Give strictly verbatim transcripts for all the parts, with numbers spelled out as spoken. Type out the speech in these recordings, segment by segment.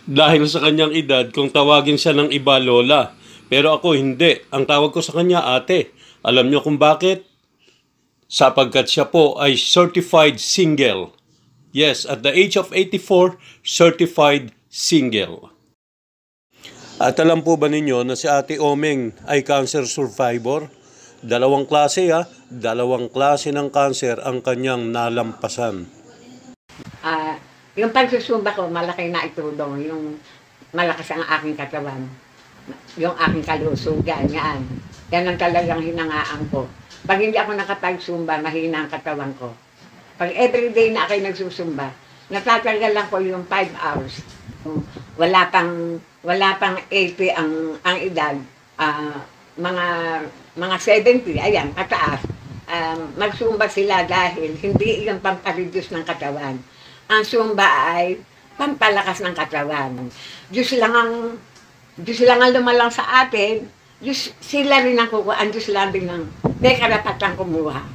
Dahil sa kanyang edad, kung tawagin siya ng iba, Lola. Pero ako hindi. Ang tawag ko sa kanya, ate. Alam niyo kung bakit? Sapagkat siya po ay certified single. Yes, at the age of eighty-four, certified single. At alam po ba ninyo na si Ate Omeng ay cancer survivor? Dalawang klase ha, dalawang klase ng cancer ang kanyang nalampasan. Ah, uh, yung pagsusumba ko, malaki na itulong. Yung malakas ang aking katawan. Yung aking kalusugan, yan. Yan ang talagang hinangaan ko. Pag hindi ako nakapagsumba, mahina ang katawan ko. Pag everyday na ako'y nagsusumba, natatagal lang ko yung five hours. Wala pang, wala pang eighty ang, ang edad. Uh, mga, mga seventy, ayan, kataas. Um, magsumba sila dahil hindi yung pampareduce ng katawan. Ang sumba ay pampalakas ng katawan. Diyos lang ang, Diyos lang ang lumalang sa atin. Diyos, sila rin ang kukuha. Ang Diyos lang din ang may karapatang kumuha.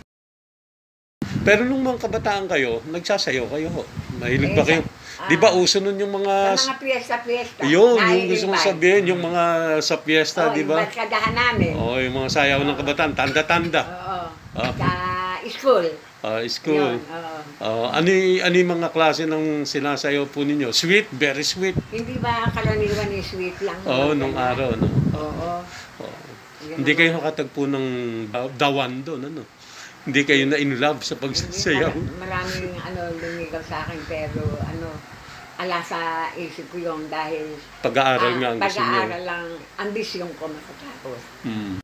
Pero nung mga kabataan kayo, nagsasayaw kayo ho. Mahilig ba kayo? Ah, di ba uso nun yung mga... Sa mga piyesta-piyesta. Yun, yung gusto mong sabihin, yung mga sa piyesta, oh, di ba? Yung barkadahan namin. Oo, oh, yung mga sayaw oh. ng kabataan, tanda-tanda. Oo, oh. sa school. Uh, school. Yun, oh. uh, ano, ano yung mga klase ng sinasayaw po ninyo? Sweet? Very sweet? Hindi ba karaniwan ni sweet lang? Oo, oh, nung araw, no? Oo. Oh. Hindi kayo nakatagpo ng dawan doon, ano? Hindi kayo na in love sa pagsasayaw? Maraming ano, lumigaw sa akin, pero ano, ala sa isip ko yung dahil... Pag-aaral uh, nga ang gusto nyo. Pag-aaral lang, ambisyon ko makatapos. Hmm.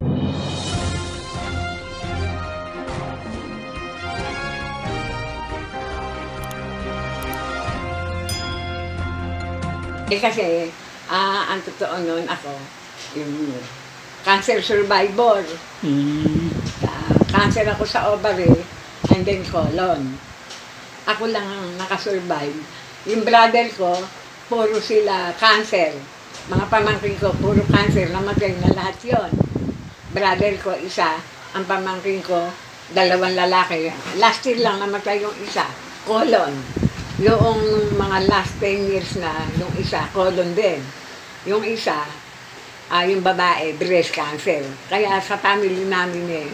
Eh kasi, uh, ang totoo nun ako, yung cancer survivor. Mm. Uh, cancer ako sa ovary and then colon. Ako lang ang nakasurvive. Yung brother ko, puro sila cancer. Mga pamangkin ko, puro cancer. Namatay na lahat yon. Brother ko, isa. Ang pamangkin ko, dalawang lalaki. Last year lang namatay yung isa. Colon. Yung mga last ten years na, yung isa, colon din. Yung isa, uh, yung babae, breast cancer. Kaya sa family namin eh,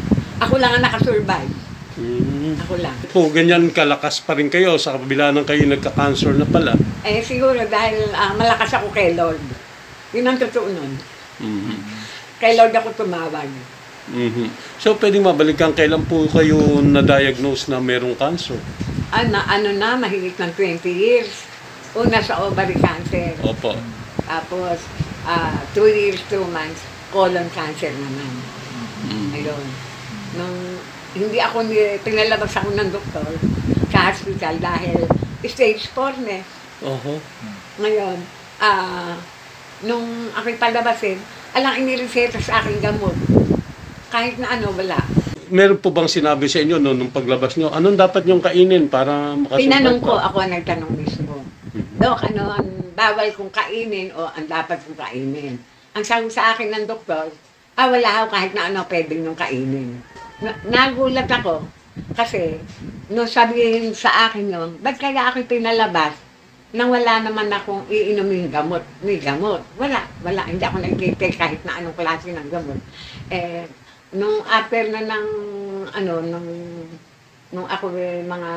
ako lang ang nakasurvive. Mm. Ako lang. Po, ganyan kalakas pa rin kayo sa kabila ng kayo nagka-cancer na pala? Eh, siguro dahil uh, malakas ako kay Lord. Yun ang totoo nun. Mm-hmm. Kay Lord ako tumawag. Mm-hmm. So, pwedeng mabalikan kailan po kayo na-diagnose na merong cancer? Ano, ano na, mahigit ng twenty years. Una sa ovary cancer. Opo. Tapos, uh, two years, two months, colon cancer naman. Mm. Ayun. Nung hindi ako, pinalabas ako ng doktor sa hospital dahil stage four na. Uh-huh. Ngayon, uh, nung ako'y palabasin, alang inireseta sa aking gamot. Kahit na ano, wala. Meron po bang sinabi sa inyo no, nung paglabas nyo, anong dapat nyong kainin para makasupport? Tinanong ko, ako ang nagtanong mismo. Mm-hmm. Dok, ano ang bawal kong kainin o ang dapat kong kainin? Ang sabi sa akin ng doktor, ah, wala ako kahit na ano pwedeng nung kainin. Na nagulat ako kasi nung sabihin sa akin yun, ba't kaya ako pinalabas nang wala naman akong iinumin gamot, may gamot. Wala, wala. Hindi ako nag-take kahit na anong klase ng gamot. Eh, nung after na ng, ano, nung, nung ako eh, mga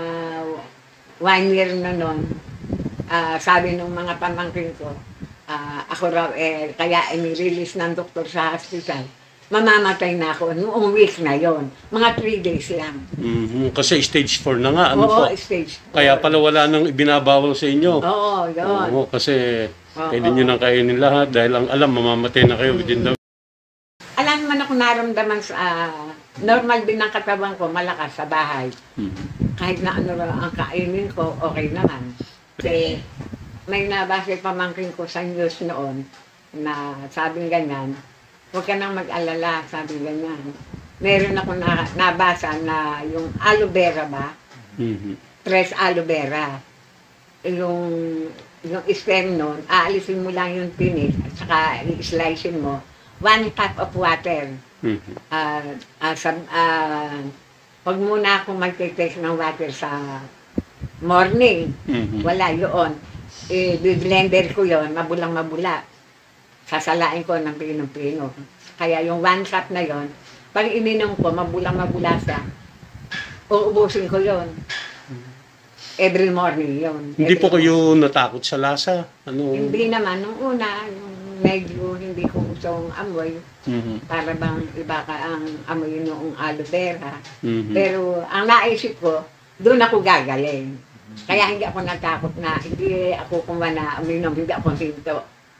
one year na nun, uh, sabi nung mga pamangkin ko, uh, ako raw, eh, kaya i-release ng doktor sa hospital, mamamatay na ako. Noong week na yon, mga three days lang. Mm-hmm. Kasi stage four na nga, ano Oo, po? stage four. Kaya pala wala nang ibinabawal sa inyo. Oo, yun. Oo, kasi pwede nyo nang kainin lahat dahil ang alam, mamamatay na kayo within the... Alam naman ako naramdaman sa, uh, normal din ang katawan ko, malakas sa bahay. Mm-hmm. Kahit na ano ang kainin ko, okay naman. Kasi may nabasa pamangkin ko sa news noon na sabing ganyan, huwag ka nang mag-alala, sabi ganyan. Meron ako na, nabasa na yung aloe vera ba? Mm-hmm. Fresh aloe vera. Yung, yung stem nun, aalisin mo lang yung tinik at saka i-slicein mo. One cup of water. Mm-hmm. uh, uh, sa, uh, huwag muna akong mag-take ng water sa morning. Mm-hmm. Wala yun. eh, blender ko yon, mabulang mabula. Sasalain ko ng pinong-pino. Kaya yung one cup na yon, pag ininom ko, mabulang mabula siya, uubusin ko yon. Every morning yon. Hindi po kayo natakot sa lasa? Ano? Hindi naman. Nung una, yung medyo hindi ko gustong amoy. Mhm. Para bang iba ka ang amoy noong aloe vera. Mhm. Pero ang naisip ko, doon ako gagaling. Kaya hindi ako natakot na, hindi ako kumuha na uminom, hindi ako hinto.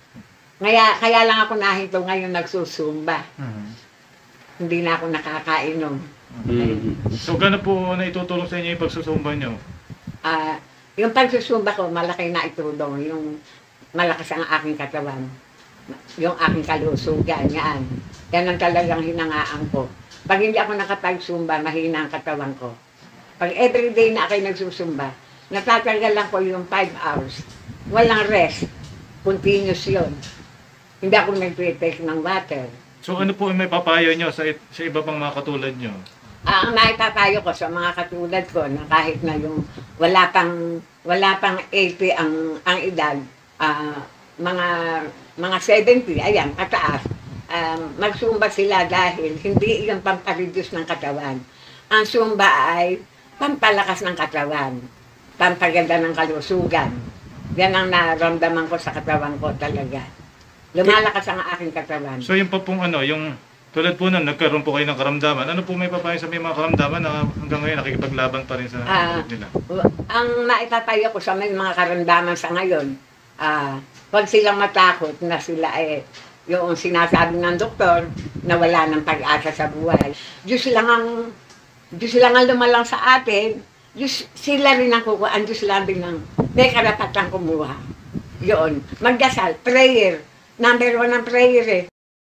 Kaya, kaya lang ako nahinto ngayon nagsusumba. Mhm. Hindi na ako nakakainom. Mhm. So, gano'n po na itutulong sa inyo yung pagsusumba nyo? Ah, yung pagsusumba ko, malaki na itulong. Yung malakas ang aking katawan. Yung aking kalusugan, yan. Yan ang talagang hinangaan ko. Pag hindi ako nakapagsumba, mahina ang katawan ko. Pag everyday na ako nagsusumba, natatanggalan ko yung five hours. Walang rest. Continuous yun. Hindi ako nag-take ng water. So, ano po yung may papayo nyo sa, sa iba pang mga katulad nyo? Ah, ang naitatayo ko sa mga katulad ko na kahit na yung wala pang wala pang eighty ang ang edad, ah, mga mga seventy, ayan, kataas. Um, magsumba sila dahil hindi yung pampareduce ng katawan. Ang sumba ay pampalakas ng katawan, pampaganda ng kalusugan. Yan ang naramdaman ko sa katawan ko talaga. Lumalakas ang aking katawan. So, yung pa pong ano, yung tulad po nun, nagkaroon po kayo ng karamdaman. Ano po may papayo sa may mga karamdaman na hanggang ngayon nakikipaglaban pa rin sa Ah, uh, nila? ang maitatayo ko sa may mga karamdaman sa ngayon, ah, huwag silang matakot na sila ay yung sinasabi ng doktor na wala ng pag-asa sa buhay. Diyos lang ang Diyos lang ang lumalang sa atin. Diyos, sila rin ang kukuha. Ang Diyos lang din ang may karapatang kumuha. Yun. Magdasal. Prayer. Number one ang prayer eh.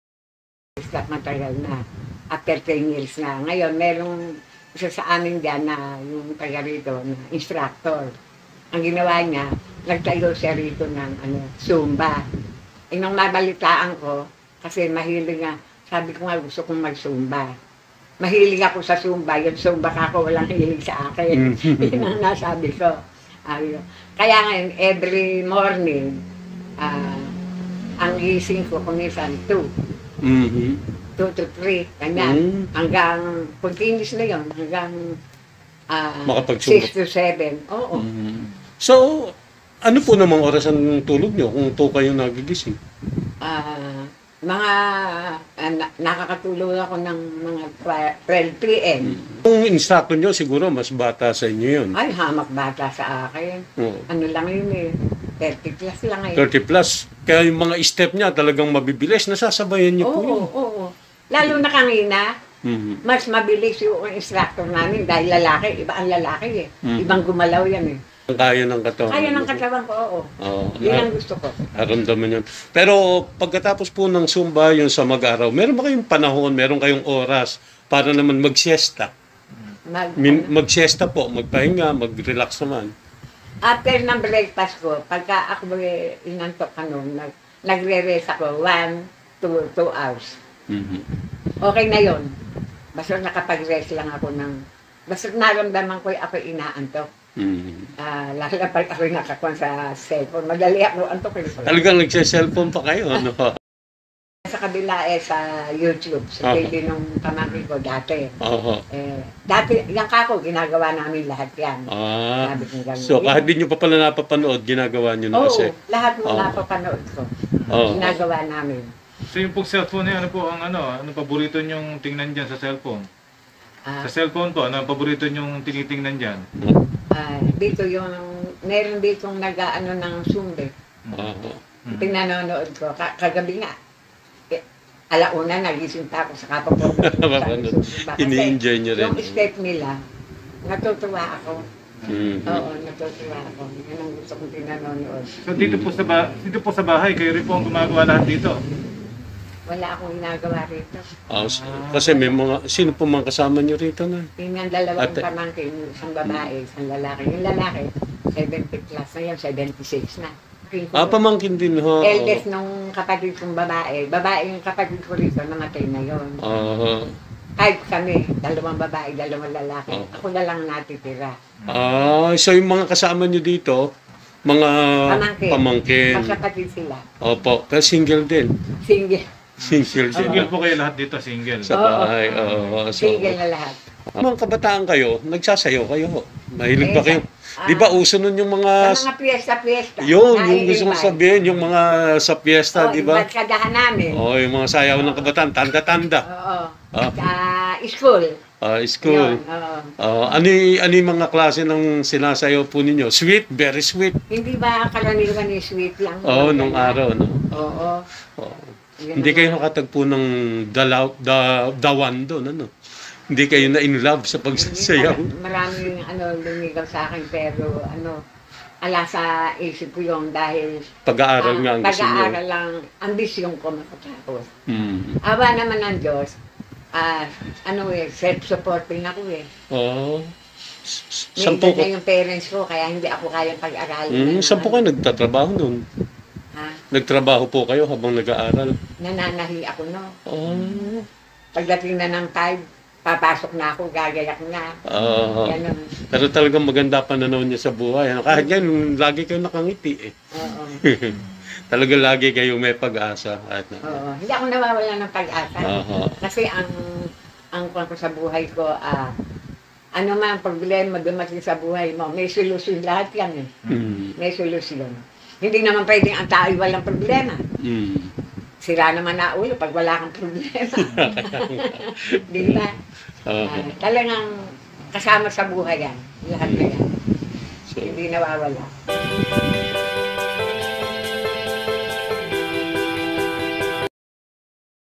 Stop matagal na. After ten years na. Ngayon, merong isa sa amin dyan na yung taga rito, na instructor. Ang ginawa niya, nagtayo siya rito ng ano, Zumba. E nung mabalitaan ko, kasi mahilig nga, sabi ko nga gusto kong mag-Zumba. Mahilig ako sa Zumba, yung Zumba ka ako, walang hilig sa akin. Yun ang nasabi ko. Ayun. Kaya ngayon, every morning, ah, ang gising ko kung minsan two. Mhm. two to three, ganyan. Mm. Hanggang, continuous na yun, hanggang ah, Makapagsumba. six to seven. Oo. Mhm. So, ano po namang oras ang tulog nyo kung to kayo nagigising? Ah, mga, ah, na- nakakatulog ako ng mga twelve p m. Yung instructor nyo siguro mas bata sa inyo yun. Ay, hamak bata sa akin. Oo. Ano lang yun eh, thirty plus lang eh. thirty plus. Kaya yung mga step niya talagang mabibilis. Nasasabayan niyo Oo, po yun. oo, oo. Lalo na kanina, Mhm. mas mabilis yung instructor namin dahil lalaki, iba ang lalaki eh. Mm. Ibang gumalaw yan eh. Ang kaya ng katawan. Kaya ng ano po? katawan ko, oo. Oo. Yun ang gusto ko. Naramdaman yun. Pero pagkatapos po ng Zumba, yung sa mag-araw, meron ba kayong panahon, meron kayong oras para naman mag-siesta? Mag, Min- ano, mag-siesta po, magpahinga, mag-relax naman. after ng breakfast ko, pagka ako eh, inantok ka noon, nag, nagre-rest ako one to two hours. Mhm. Okay na yon. Basta nakapag-rest lang ako ng, basta naramdaman ko ako inaantok. Mhm. Ah, lalo na pag ako nakakuha sa cellphone, madali ako antok. Eh. Talagang nagse-cellphone pa kayo, ano? Sa kabila eh, sa YouTube, sa Aha. T V nung pamangkin ko dati. Oo. Eh, dati, yung kako, ginagawa namin lahat yan. Ah. Sabi ko ganun. So kahit di nyo pa pala napapanood, ginagawa nyo na Oo, kasi. lahat mo Oo. napapanood ko. Oo. Ginagawa namin. So, yung pong cellphone na ano po ang ano, ano paborito nyong tingnan dyan sa cellphone? Ah, Sa cellphone po, ano ang paborito nyong tinitingnan dyan? ah, dito yung, meron ditong nag-ano ng Zumba. Oo. Mhm. Pinanonood ko, Ka- kagabi nga. Eh, alauna, nagising pa ako sa kapapanood. Mapapanood. Ini-enjoy nyo rin. Yung step nila, natutuwa ako. Mhm. Oo, natutuwa ako. Yan ang gusto kong pinanonood. So, dito po sa ba dito po sa bahay, kayo rin po ang gumagawa lahat dito? Wala akong ginagawa rito. Ah, s- kasi may mga, sino po mga kasama nyo rito na? Yung yung dalawang Ate. pamangkin, isang babae, isang lalaki. Yung lalaki, seventy plus na yan, seventy-six na. Yung Ah, pamangkin din ho. eldest nung kapatid kong babae, babae yung kapatid ko rito, namatay na yon. Ah, Kahit kami, dalawang babae, dalawang lalaki. Oh. Ako na lang natitira. ah, so yung mga kasama nyo dito, Mga Pamangkin. pamangkin. Magkapatid sila. Opo, pero single din. Single. Single din. Single po kayo lahat dito, single. Sa bahay. Oo. So, Single na lahat. mga kabataan kayo, nagsasayaw kayo. Mahilig ba Eh, kayo? ah, Di ba uso nun yung mga... Sa mga piyesta-piyesta. Yun, yung gusto kong nai-invite. sabihin, yung mga sa piyesta, Oo, di ba? invite kadahan namin. Oh, yung mga sayaw ng kabataan, tanda-tanda. Oo. Ah. Sa school. Ah, school. Yun, oo. Ah, ano, y- ano yung mga klase ng sinasayaw po ninyo? Sweet, very sweet. Hindi ba karaniwan yung sweet lang? Oo, nung araw, no? Oo. Oo. Yun Hindi ang- kayo nakatagpo ng dalaw, da, dawan doon, ano? Hindi kayo na in love sa pagsasayaw. Maraming ano, lumigaw sa akin pero ano, ala sa isip ko yung dahil Pag-aaral ah, nga ang gusto niyo. pag-aaral lang, ambisyon ko makatapos. Hmm. Awa naman ng Diyos, ah, ano eh, self-supporting ako eh. Oo. S- s- May Sampu edad ko. na yung parents ko, kaya hindi ako kayang pag-aralin. Hmm, ng sampu ano. kayo nagtatrabaho noon. Ha? Nagtrabaho po kayo habang nag-aaral. Nananahi ako, no? Oh. Pagdating na ng five, papasok na ako, gagayak na. Oo. Ganun. Pero talagang maganda pananaw niya sa buhay. Ano? Kahit yan, lagi kayo nakangiti eh. Oo. Talaga lagi kayo may pag-asa. At, Oo. Hindi ako nawawala ng pag-asa. Oo. Kasi ang ang kwan ko sa buhay ko, ah, ano man problema dumating sa buhay mo, may solusyon lahat yan eh. Mm. May solusyon. Hindi naman pwedeng ang tao ay walang problema. Mm. Sira naman na ulo pag wala kang problema. Di ba? Oo. Ah, talagang kasama sa buhay yan. Lahat na yan. So, Hindi nawawala.